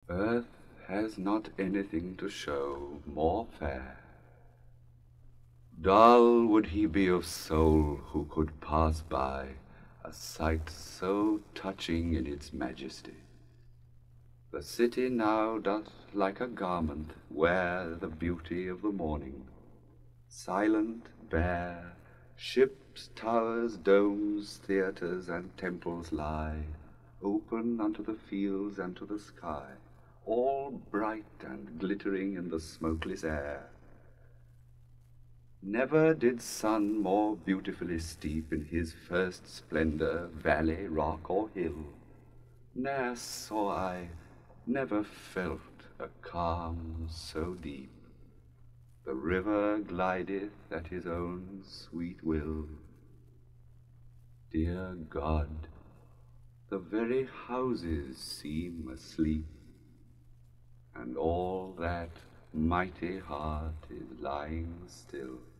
Earth has not anything to show more fair. Dull would he be of soul who could pass by a sight so touching in its majesty. The city now doth like a garment wear the beauty of the morning. Silent, bare, ships, towers, domes, theatres, and temples lie, open unto the fields and to the sky, all bright and glittering in the smokeless air. Never did sun more beautifully steep in his first splendor valley, rock, or hill. Ne'er saw I, never felt a calm so deep. The river glideth at his own sweet will. Dear God, the very houses seem asleep, and all that mighty heart is lying still.